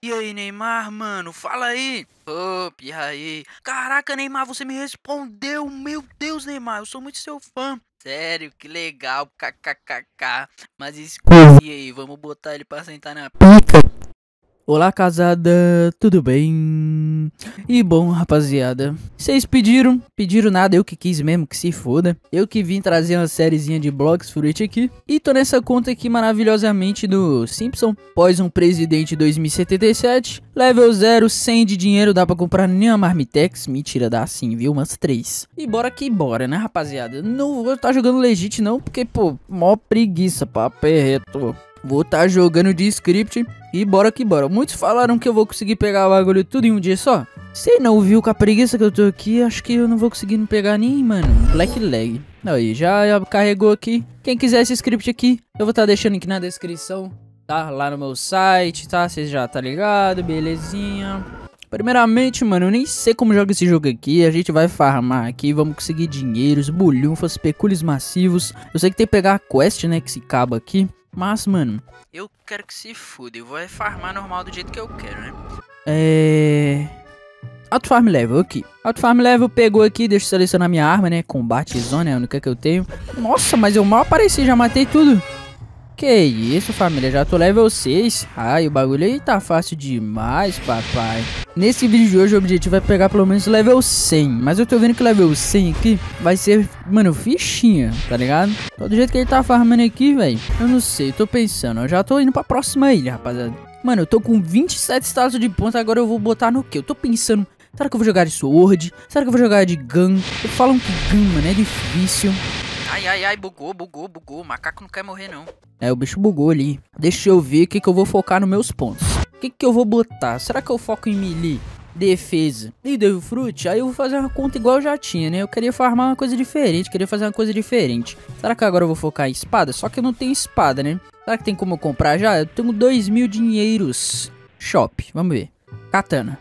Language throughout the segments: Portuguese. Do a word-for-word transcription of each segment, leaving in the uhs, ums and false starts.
E aí, Neymar, mano, fala aí. Ô, e aí? Caraca, Neymar, você me respondeu. Meu Deus, Neymar, eu sou muito seu fã. Sério, que legal, kkkk. Mas escuta, e aí, vamos botar ele pra sentar na pica. Olá, casada, tudo bem? E bom, rapaziada, vocês pediram, pediram nada, eu que quis mesmo, que se foda. Eu que vim trazer uma sériezinha de Blox Fruit aqui. E tô nessa conta aqui maravilhosamente do Simpson. Pós um presidente dois mil e setenta e sete, level zero, cem de dinheiro, dá pra comprar nem uma Marmitex. Mentira, dá sim, viu? Umas três. E bora que bora, né, rapaziada? Não vou estar jogando legit não, porque, pô, mó preguiça, papo é reto. Vou estar jogando de script e bora que bora. Muitos falaram que eu vou conseguir pegar o bagulho tudo em um dia só. Você não viu com a preguiça que eu tô aqui? Acho que eu não vou conseguir não pegar nem, mano, Black Leg. Aí, já, já carregou aqui. Quem quiser esse script aqui, eu vou estar deixando aqui na descrição, tá? Lá no meu site, tá? Vocês já tá ligado, belezinha. Primeiramente, mano, eu nem sei como joga esse jogo aqui. A gente vai farmar aqui, vamos conseguir dinheiros, bulhufas, pecúlios massivos. Eu sei que tem que pegar a quest, né, que se acaba aqui. Mas, mano, eu quero que se foda. Eu vou farmar normal do jeito que eu quero, né? É... Auto Farm Level aqui. Auto Farm Level pegou aqui, deixa eu selecionar minha arma, né? Combate Zone é a única que eu tenho. Nossa, mas eu mal apareci, já matei tudo. Que isso, família, já tô level seis. Ai, o bagulho aí tá fácil demais, papai. Nesse vídeo de hoje o objetivo é pegar pelo menos level cem. Mas eu tô vendo que level cem aqui vai ser, mano, fichinha, tá ligado? Do jeito que ele tá farmando aqui, velho, eu não sei, eu tô pensando. Eu já tô indo pra próxima ilha, rapaziada. Mano, eu tô com vinte e sete status de ponta, agora eu vou botar no quê? Eu tô pensando, será que eu vou jogar de Sword? Será que eu vou jogar de Gun? Eu falo que Gun, mano, é difícil. Ai, ai, ai, bugou, bugou, bugou. O macaco não quer morrer, não. É, o bicho bugou ali. Deixa eu ver o que, que eu vou focar nos meus pontos. O que, que eu vou botar? Será que eu foco em melee, defesa e Devil Fruit? Aí eu vou fazer uma conta igual eu já tinha, né? Eu queria farmar uma coisa diferente, queria fazer uma coisa diferente. Será que agora eu vou focar em espada? Só que eu não tenho espada, né? Será que tem como eu comprar já? Eu tenho dois mil dinheiros. Shop, vamos ver. Katana.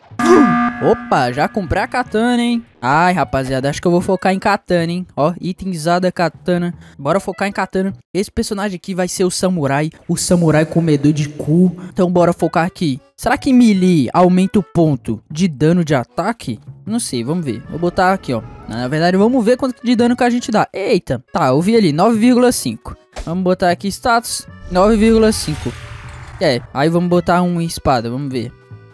Opa, já comprei a katana, hein? Ai, rapaziada, acho que eu vou focar em katana, hein? Ó, itemizada katana. Bora focar em katana. Esse personagem aqui vai ser o samurai. O samurai comedor de cu. Então bora focar aqui. Será que melee aumenta o ponto de dano de ataque? Não sei, vamos ver. Vou botar aqui, ó. Na verdade, vamos ver quanto de dano que a gente dá. Eita, tá, eu vi ali, nove vírgula cinco. Vamos botar aqui status, nove vírgula cinco. É, aí vamos botar um em espada, vamos ver.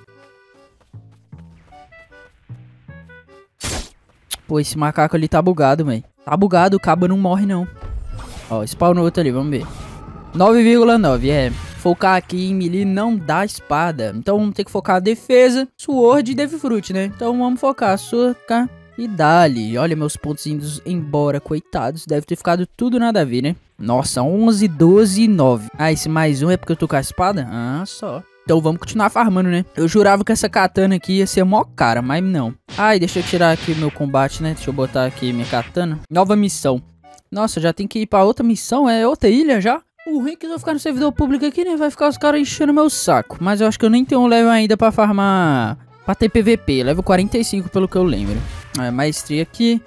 Pô, esse macaco ali tá bugado, velho. Tá bugado, o cabo não morre, não. Ó, spawnou outro ali, vamos ver. nove vírgula nove, é. Focar aqui em melee não dá espada. Então vamos ter que focar defesa, sword e Devil Fruit, né? Então vamos focar, soca e dali. Olha meus pontos indo embora, coitados. Deve ter ficado tudo nada a ver, né? Nossa, onze, doze e nove. Ah, esse mais um é porque eu tô com a espada? Ah, só. Então vamos continuar farmando, né? Eu jurava que essa katana aqui ia ser mó cara, mas não. Ai, deixa eu tirar aqui o meu combate, né? Deixa eu botar aqui minha katana. Nova missão. Nossa, já tem que ir pra outra missão? É outra ilha já? O ruim é que eu vou ficar no servidor público aqui, né? Vai ficar os caras enchendo meu saco. Mas eu acho que eu nem tenho um level ainda pra farmar... Pra ter P V P. Level quarenta e cinco, pelo que eu lembro. É, maestria aqui.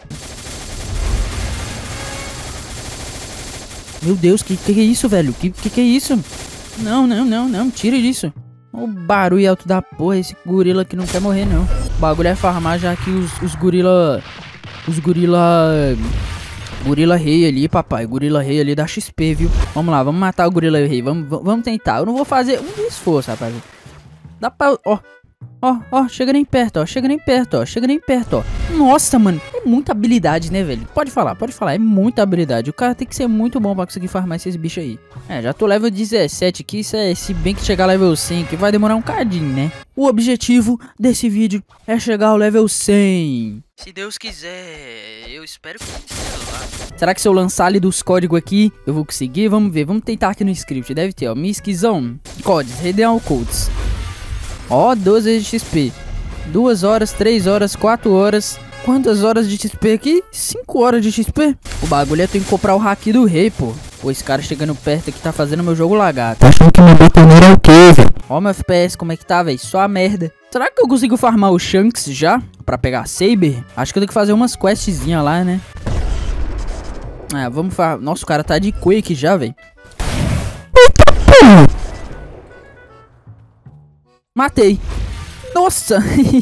Meu Deus, que que é isso, velho? Que que que é isso? Não, não, não, não. Tira disso. O barulho alto da porra, esse gorila que não quer morrer, não. O bagulho é farmar já que os, os gorila... Os gorila... Gorila rei ali, papai. Gorila rei ali dá X P, viu? Vamos lá, vamos matar o gorila rei. Vamos, vamos tentar. Eu não vou fazer um esforço, rapaz. Dá pra... Ó, ó, ó. Chega nem perto, ó. Chega nem perto, ó. Chega nem perto, ó. Nossa, mano. É muita habilidade, né, velho? Pode falar, pode falar. É muita habilidade. O cara tem que ser muito bom pra conseguir farmar esses bichos aí. É, já tô level dezessete aqui. Isso é, se bem que chegar level cem, que vai demorar um cadinho, né? O objetivo desse vídeo é chegar ao level cem. Se Deus quiser, eu espero que lá. Será que se eu lançar ali dos códigos aqui, eu vou conseguir? Vamos ver, vamos tentar aqui no script. Deve ter, ó. Miskzão. Codes, Redeal Codes. Ó, doze de X P. duas horas, três horas, quatro horas. Quantas horas de X P aqui? cinco horas de X P. O bagulho é ter que comprar o hack do rei, pô. Pô, esse cara chegando perto aqui tá fazendo meu jogo lagar. Tá achando que meu betoneiro é o quê, velho? Ó meu F P S, como é que tá, velho? Só a merda. Será que eu consigo farmar o Shanks já? Pra pegar a Saber? Acho que eu tenho que fazer umas questzinhas lá, né? Ah, vamos farmar. Nossa, o cara tá de Quake já, velho. Eita, porra! Matei. Nossa.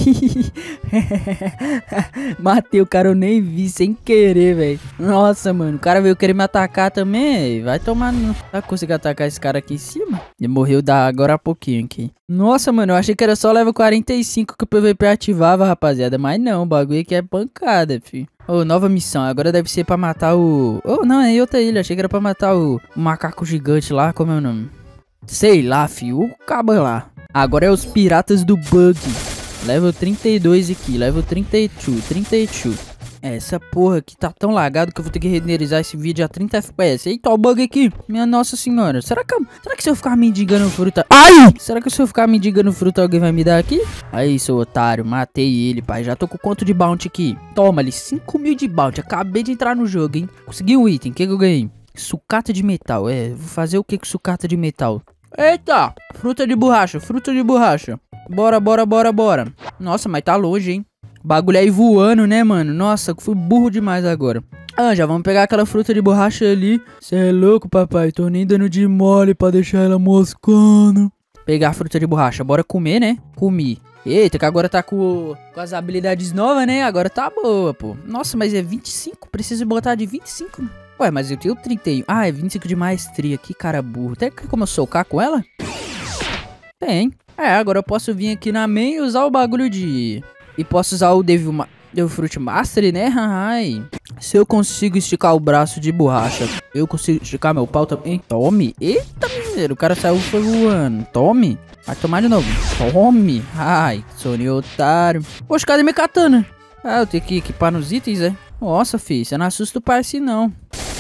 Matei o cara, eu nem vi, sem querer, velho. Nossa, mano, o cara veio querer me atacar também. Vai tomar no... Vai conseguir atacar esse cara aqui em cima? Ele morreu da... agora há pouquinho aqui. Nossa, mano, eu achei que era só level quarenta e cinco que o P V P ativava, rapaziada. Mas não, o bagulho aqui é pancada, filho. Ô, oh, nova missão. Agora deve ser pra matar o... Oh, não, é em outra ilha. Achei que era pra matar o, o macaco gigante lá. Como é o nome? Sei lá, filho. O cabo lá. Agora é os piratas do bug. Level trinta e dois aqui. Level trinta e dois. trinta e dois. É, essa porra aqui tá tão lagado que eu vou ter que renderizar esse vídeo a trinta F P S. Eita, o bug aqui. Minha nossa senhora. Será que, será que se eu ficar mendigando fruta... Ai! Será que se eu ficar mendigando fruta alguém vai me dar aqui? Aí, seu otário. Matei ele, pai. Já tô com quanto de bounty aqui? Toma ali. cinco mil de bounty. Acabei de entrar no jogo, hein? Consegui um item. O que que eu ganhei? Sucata de metal. É, vou fazer o que com sucata de metal? Eita! Fruta de borracha. Fruta de borracha. Bora, bora, bora, bora. Nossa, mas tá longe, hein? Bagulho aí voando, né, mano? Nossa, fui burro demais agora. Ah, já vamos pegar aquela fruta de borracha ali. Cê é louco, papai. Tô nem dando de mole pra deixar ela moscando. Pegar a fruta de borracha. Bora comer, né? Comi. Eita, que agora tá com, com as habilidades novas, né? Agora tá boa, pô. Nossa, mas é vinte e cinco. Preciso botar de vinte e cinco. Ué, mas eu tenho trinta e um. Ah, é vinte e cinco de maestria. Que cara burro. Tem como eu socar com ela? Tem. É, agora eu posso vir aqui na main e usar o bagulho de... E posso usar o Devil, Ma... Devil Fruit Mastery, né? Ai. Se eu consigo esticar o braço de borracha, eu consigo esticar meu pau também. Tome. Eita, miseiro. O cara saiu foi voando. Tome. Vai tomar de novo. Tome. Ai, Sony otário. Poxa, cadê minha katana? Ah, eu tenho que equipar nos itens, é? Nossa, filho. Você não assusta o pai assim, não.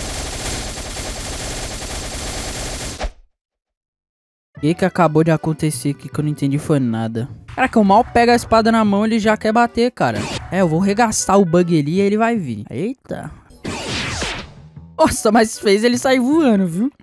O que que acabou de acontecer aqui que eu não entendi foi nada. Cara, que eu mal pego a espada na mão, ele já quer bater, cara. É, eu vou regaçar o bug ali e ele vai vir. Eita. Nossa, mas fez ele sair voando, viu?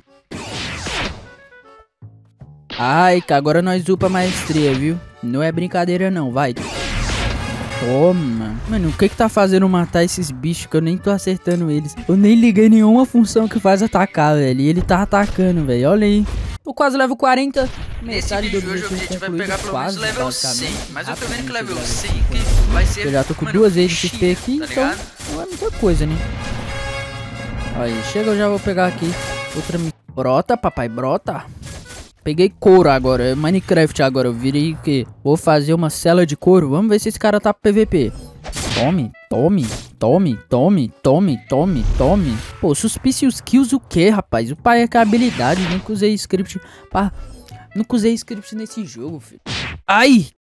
Ai, que agora nós upa maestria, viu? Não é brincadeira não, vai. Toma. Mano, o que que tá fazendo matar esses bichos que eu nem tô acertando eles? Eu nem liguei nenhuma função que faz atacar, velho. E ele tá atacando, velho. Olha aí. Tô quase level quarenta. Nesse vídeo de hoje o objetivo vai pegar pelo menos level cem. Mas eu tô vendo que level cem que vai ser... Eu já tô com mano, duas vezes de X P aqui, tá então não é muita coisa, né? Aí, chega, eu já vou pegar aqui outra... Brota, papai, brota. Peguei couro agora, é Minecraft agora. Eu virei o quê? Vou fazer uma cela de couro. Vamos ver se esse cara tá pro P V P. Tome, tome, tome, tome, tome, tome, tome. Pô, Suspicious Kills o que, rapaz? O pai é com a habilidade. Nunca usei script. Pá, nunca usei script nesse jogo, filho. Ai!